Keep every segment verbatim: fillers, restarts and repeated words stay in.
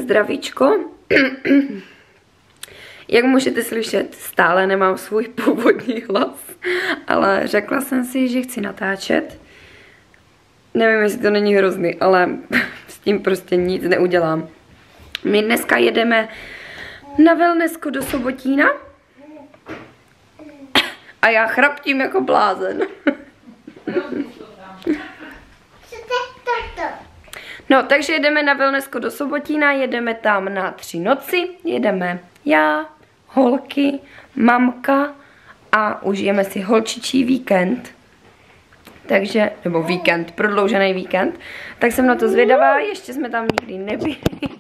zdravíčko. Jak můžete slyšet, stále nemám svůj původní hlas, ale řekla jsem si, že chci natáčet. Nevím, jestli to není hrozný, ale s tím prostě nic neudělám. My dneska jedeme na wellnessko do Sobotína a já chraptím jako blázen. No, takže jedeme na wellnessko do Sobotína, jedeme tam na tři noci, jedeme já, holky, mamka a užijeme si holčičí víkend. Takže, nebo víkend, prodloužený víkend. Tak jsem na to zvědavá, ještě jsme tam nikdy nebyli.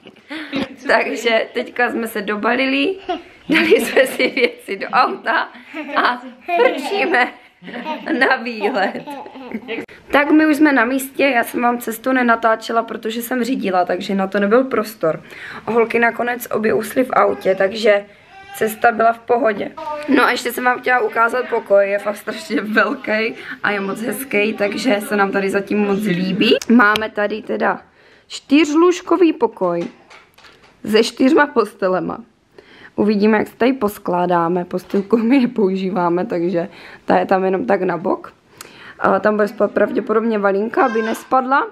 Takže teďka jsme se dobalili, dali jsme si věci do auta a frčíme na výlet. Tak my už jsme na místě, já jsem vám cestu nenatáčela, protože jsem řídila, takže na to nebyl prostor. Holky nakonec obě usly v autě, takže cesta byla v pohodě. No a ještě jsem vám chtěla ukázat pokoj, je fakt strašně velký a je moc hezký, takže se nám tady zatím moc líbí. Máme tady teda čtyřlůžkový pokoj se čtyřma postelema. Uvidíme, jak se tady poskládáme. Postelku my nepoužíváme, takže ta je tam jenom tak na bok. A tam bude spát pravděpodobně Valinka, aby nespadla.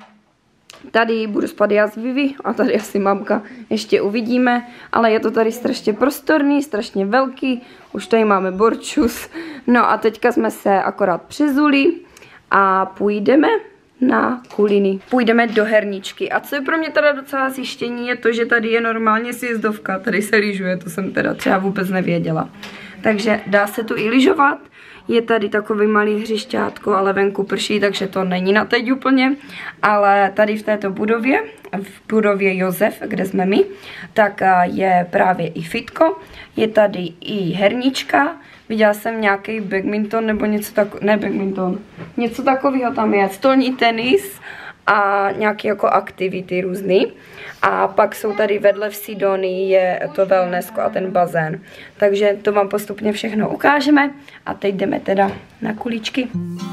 Tady budu spát já s Vivi a tady asi mamka, ještě uvidíme. Ale je to tady strašně prostorný, strašně velký. Už tady máme borčus. No a teďka jsme se akorát přezuli a půjdeme na kuliny. Půjdeme do herničky. A co je pro mě teda docela zjištění, je to, že tady je normálně sjezdovka. Tady se lyžuje, to jsem teda třeba vůbec nevěděla. Takže dá se tu i lyžovat. Je tady takový malý hřišťátko, ale venku prší, takže to není na teď úplně. Ale tady v této budově, v budově Josef, kde jsme my, tak je právě i fitko. Je tady i hernička. Viděla jsem nějaký badminton nebo něco takového, ne badminton, něco takového tam je, stolní tenis a nějaké jako aktivity různý. A pak jsou tady vedle v Sidonii je to wellnessko a ten bazén. Takže to vám postupně všechno ukážeme a teď jdeme teda na kuličky.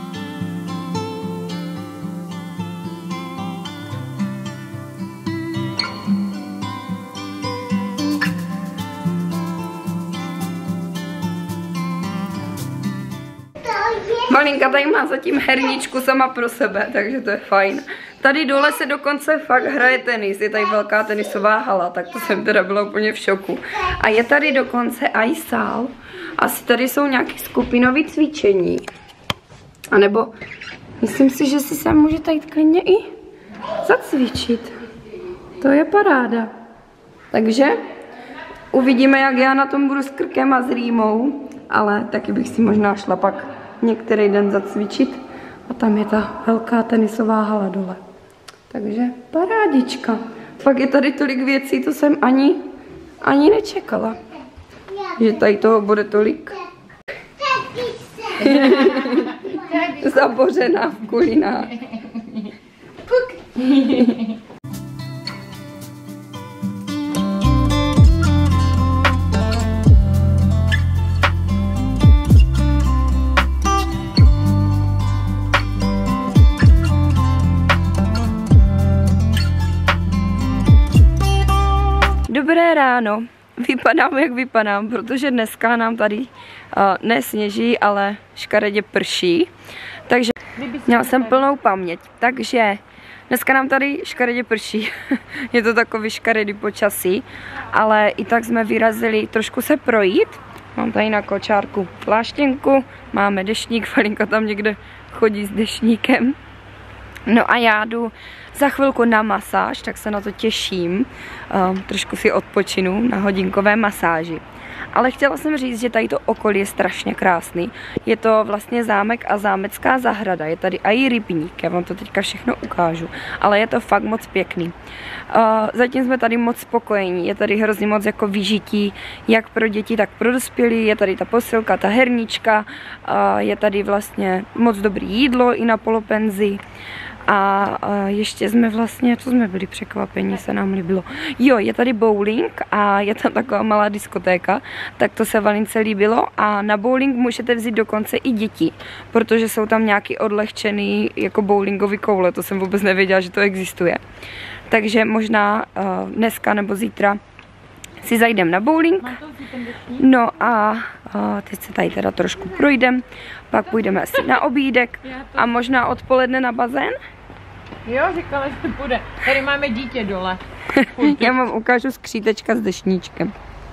Malinka tady má zatím herničku sama pro sebe, takže to je fajn. Tady dole se dokonce fakt hraje tenis, je tady velká tenisová hala, tak to jsem teda byla úplně v šoku. A je tady dokonce i sál, asi tady jsou nějaké skupinové cvičení. A nebo myslím si, že si sem můžete jít klidně i zacvičit. To je paráda. Takže uvidíme, jak já na tom budu s Krkem a s Rýmou, ale taky bych si možná šla pak některý den zacvičit. A tam je ta velká tenisová hala dole. Takže parádička. Pak je tady tolik věcí, to jsem ani, ani nečekala. Že tady toho bude tolik. Zabořená v kulinách. Dobré ráno, vypadám jak vypadám, protože dneska nám tady uh, nesněží, ale škaredě prší, takže měla jsem plnou paměť, takže dneska nám tady škaredě prší, je to takový škaredý počasí, ale i tak jsme vyrazili trošku se projít, mám tady na kočárku pláštěnku, máme deštník, Valinka tam někde chodí s deštníkem. No a já jdu za chvilku na masáž, tak se na to těším. Um, trošku si odpočinu na hodinkové masáži. Ale chtěla jsem říct, že tady to okolí je strašně krásný. Je to vlastně zámek a zámecká zahrada. Je tady i rybník, já vám to teďka všechno ukážu. Ale je to fakt moc pěkný. Uh, zatím jsme tady moc spokojení. Je tady hrozně moc jako vyžití, jak pro děti, tak pro dospělí. Je tady ta posilka, ta hernička. Uh, je tady vlastně moc dobrý jídlo i na polopenzi. A, a ještě jsme vlastně, co jsme byli překvapení, se nám líbilo. Jo, je tady bowling a je tam taková malá diskotéka, tak to se Valince líbilo a na bowling můžete vzít dokonce i děti, protože jsou tam nějaký odlehčený jako bowlingový koule, to jsem vůbec nevěděla, že to existuje. Takže možná uh, dneska nebo zítra si zajdem na bowling. No a uh, teď se tady teda trošku projdem, pak půjdeme asi na obídek a možná odpoledne na bazén. Jo, říkala, že půjde. Tady máme dítě dole. Já vám ukážu skřítečka s dešníčkem.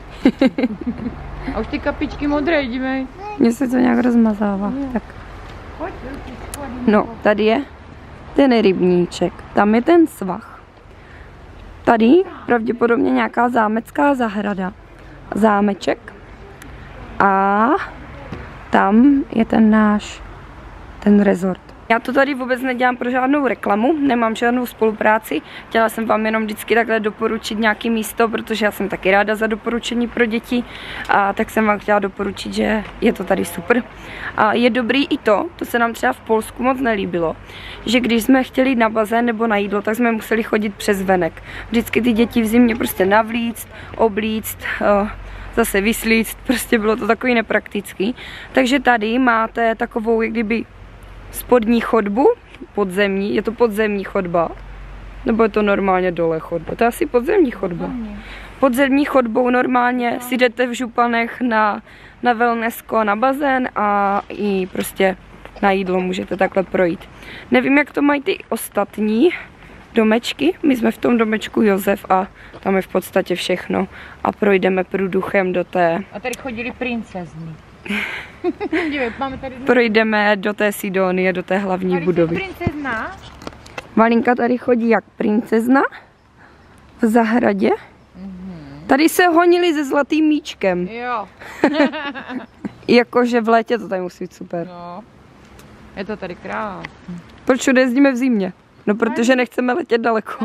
A už ty kapičky modré, dívej. Mně se to nějak rozmazává. Tak. No, tady je ten rybníček, tam je ten svah. Tady pravděpodobně nějaká zámecká zahrada. Zámeček. A tam je ten náš, ten rezort. Já to tady vůbec nedělám pro žádnou reklamu, nemám žádnou spolupráci. Chtěla jsem vám jenom vždycky takhle doporučit nějaké místo, protože já jsem taky ráda za doporučení pro děti. A tak jsem vám chtěla doporučit, že je to tady super. A je dobrý i to, to se nám třeba v Polsku moc nelíbilo, že když jsme chtěli jít na bazén nebo na jídlo, tak jsme museli chodit přes venek. Vždycky ty děti v zimě prostě navlíct, oblíct, zase vyslíct, prostě bylo to takový nepraktický. Takže tady máte takovou, jak kdyby spodní chodbu, podzemní, je to podzemní chodba, nebo je to normálně dole chodba, to je asi podzemní chodba. Podzemní chodbou normálně si jdete v županech na, na wellnessko a na bazén a i prostě na jídlo můžete takhle projít. Nevím, jak to mají ty ostatní domečky, my jsme v tom domečku Josef a tam je v podstatě všechno a projdeme průduchem do té... A tady chodili princezny. Máme tady... Projdeme do té Sidonie, do té hlavní tady budovy. Princezna? Valinka tady chodí jak princezna v zahradě. Mm-hmm. Tady se honili se zlatým míčkem. Jo. Jakože v létě to tady musí být super. No. Je to tady krásné. Proč jezdíme v zimě? No protože nechceme letět daleko.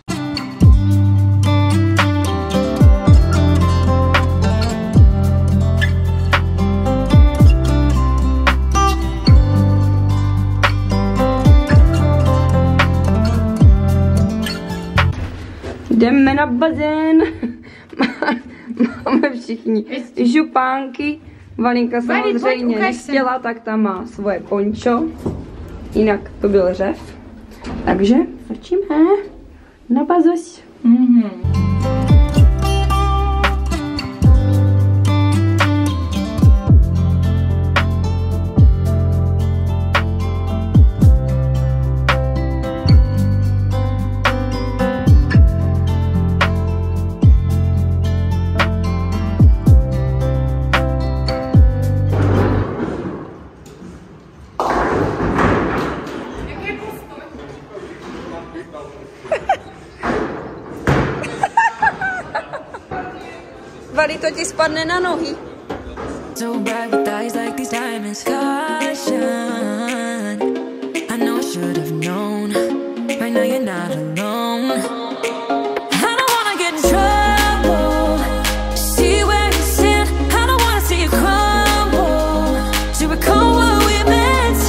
Jdeme na bazén. Máme všichni župánky. Valinka samozřejmě nechtěla, tak tam má svoje pončo. Jinak to byl řev. Takže začíme na bazoš. Mm-hmm. Vali, to ti spadne na nohy. So bright with eyes like these diamonds. Caution, I know I should have known. Right now you're not alone. I don't wanna get in trouble. See where you stand. I don't wanna see you crumble. To recall what we meant.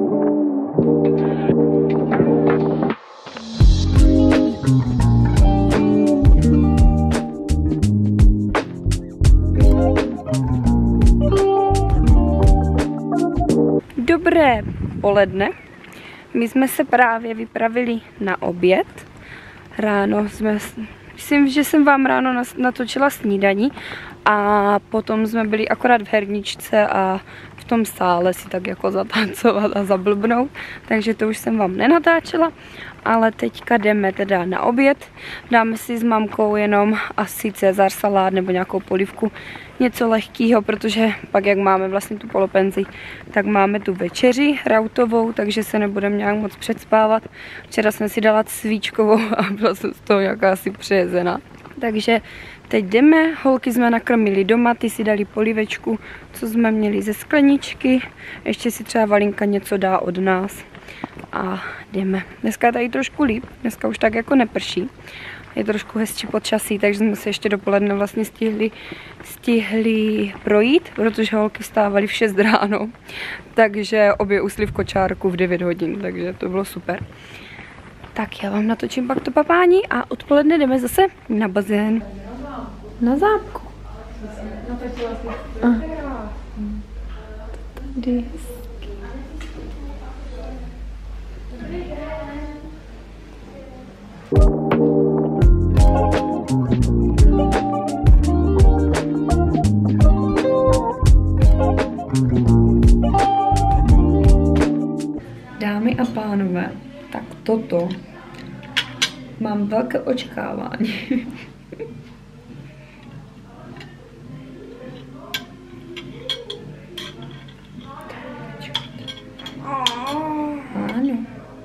Dobré poledne. My jsme se právě vypravili na oběd. Ráno jsme, myslím, že jsem vám ráno natočila snídaní a potom jsme byli akorát v herničce a v tom sále si tak jako zatancovat a zablbnout, takže to už jsem vám nenatáčela, ale teďka jdeme teda na oběd. Dáme si s mamkou jenom asi cezar salát nebo nějakou polivku, něco lehkého, protože pak jak máme vlastně tu polopenzi, tak máme tu večeři rautovou, takže se nebudeme nějak moc předspávat. Včera jsem si dala svíčkovou a byla jsem z toho nějaká asi přejezená. Takže teď jdeme, holky jsme nakrmili doma, ty si dali polivečku, co jsme měli ze skleničky, ještě si třeba Valinka něco dá od nás a jdeme. Dneska je tady trošku líp, dneska už tak jako neprší, je trošku hezčí počasí, takže jsme se ještě dopoledne vlastně stihli, stihli projít, protože holky vstávaly v šest ráno, takže obě usly v kočárku v devět hodin, takže to bylo super. Tak já vám natočím pak to papání a odpoledne jdeme zase na bazén. Na zámku. A. Tady. Dámy a pánové, tak toto mám velké očekávání. Ano.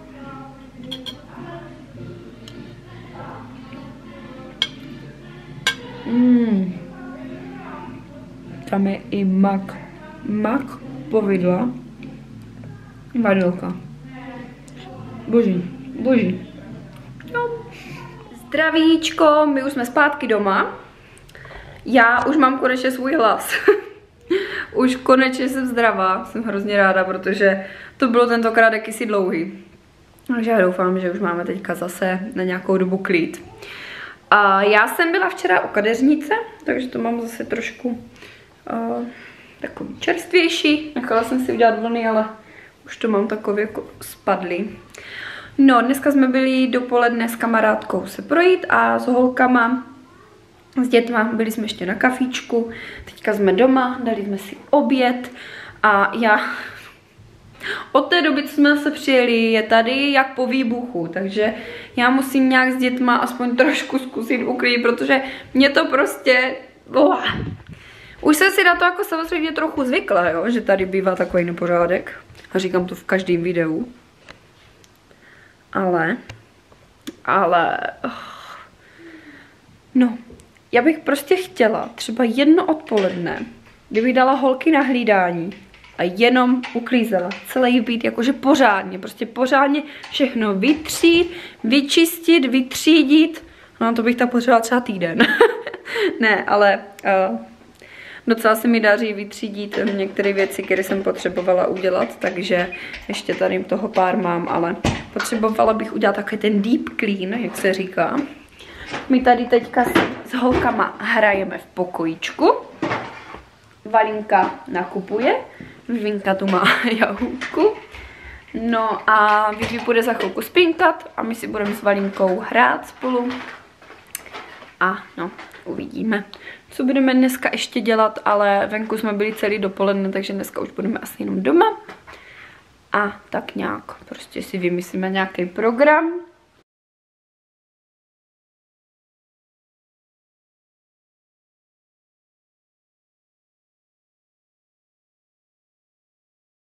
Mm. Tam je i mak. Mak, povidla, vanilka. Boží, boží. No. Zdravíčko, my už jsme zpátky doma. Já už mám konečně svůj hlas. Už konečně jsem zdravá, jsem hrozně ráda, protože to bylo tentokrát jakýsi dlouhý. Takže já doufám, že už máme teďka zase na nějakou dobu klid. A já jsem byla včera u kadeřnice, takže to mám zase trošku uh, takový čerstvější. Nechala jsem si udělat vlny, ale už to mám takový jako spadlý. No, dneska jsme byli dopoledne s kamarádkou se projít a s holkama, s dětma, byli jsme ještě na kafíčku, teďka jsme doma, dali jsme si oběd a já od té doby, co jsme se přijeli, je tady jak po výbuchu, takže já musím nějak s dětma aspoň trošku zkusit uklidit, protože mě to prostě... Oh. Už jsem si na to jako samozřejmě trochu zvykla, jo, že tady bývá takový nepořádek a říkám to v každém videu. Ale, ale, oh. No, já bych prostě chtěla třeba jedno odpoledne, kdybych dala holky na hlídání a jenom uklízela celý byt, jakože pořádně, prostě pořádně všechno vytřít, vyčistit, vytřídit, no to bych tak potřebovala třeba týden. Ne, ale uh, docela se mi daří vytřídit některé věci, které jsem potřebovala udělat, takže ještě tady toho pár mám, ale potřebovala bych udělat takový ten deep clean, jak se říká. My tady teďka s holkama hrajeme v pokojíčku. Valinka nakupuje, Vivinka tu má jahůdku. No a Vivi bude za chvilku spinkat a my si budeme s Valinkou hrát spolu. A no, uvidíme, co budeme dneska ještě dělat, ale venku jsme byli celý dopoledne, takže dneska už budeme asi jenom doma. A tak nějak prostě si vymyslíme nějaký program.